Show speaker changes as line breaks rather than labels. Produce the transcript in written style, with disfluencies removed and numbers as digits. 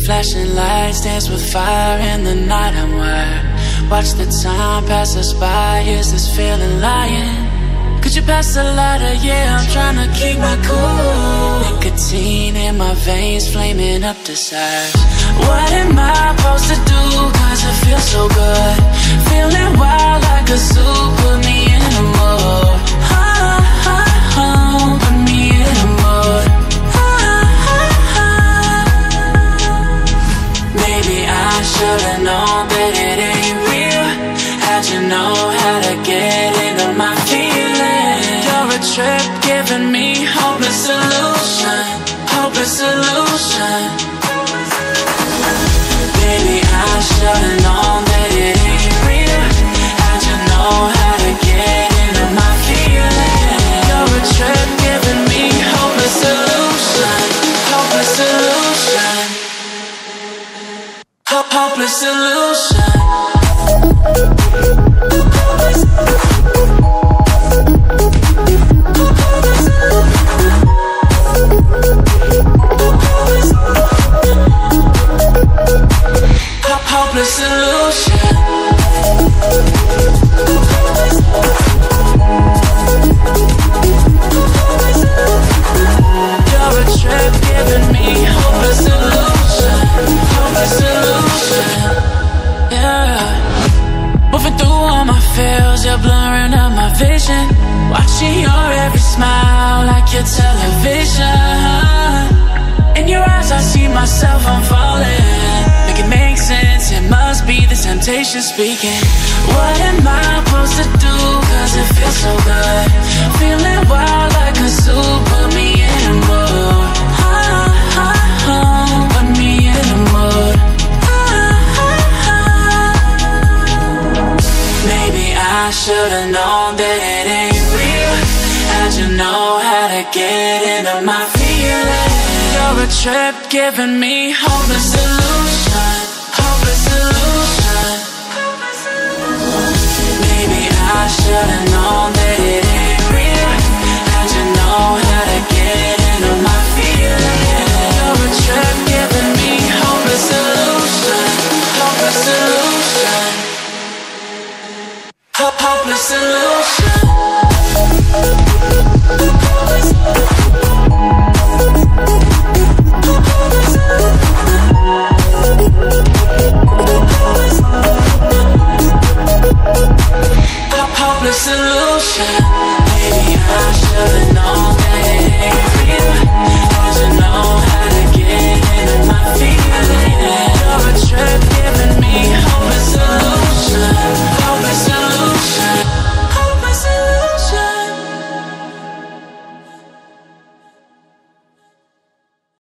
Flashing lights dance with fire in the night. I'm wired. Watch the time pass us by. Is this feeling lying? Could you pass the lighter? Yeah, I'm trying to keep my cool. Nicotine in my veins, flaming up desires. What am I supposed to do? Cause it feels so good. Feeling wild like a zoo. Put me in a mood. Put me in a mood. Maybe I should've known that it ain't real. How'd you know how to get into my feelings? You're a trip giving me hopeless solution. Hopeless solution. Baby, I should've known that it ain't real. How'd you know how to get into my feelings? You're a trip giving me hopeless solution. Hopeless solution. Hopeless solution. Hopeless solution. You're a trip giving me hopeless solution. Hopeless solution. Yeah. Moving through all my feels, you're blurring up my vision. Watching your every smile like your television. In your eyes I see myself, I'm falling. Make it make sense, it must be the temptation speaking. What am I supposed to do? Cause it feels so good. Feeling wild like a zoo. Put me in a mood. Put me in a mood. Maybe I should've known that it ain't real. How'd you know how to get into my feelings? You're a trip giving me hopeless solution. Hopeless solution. Maybe I should've known that it ain't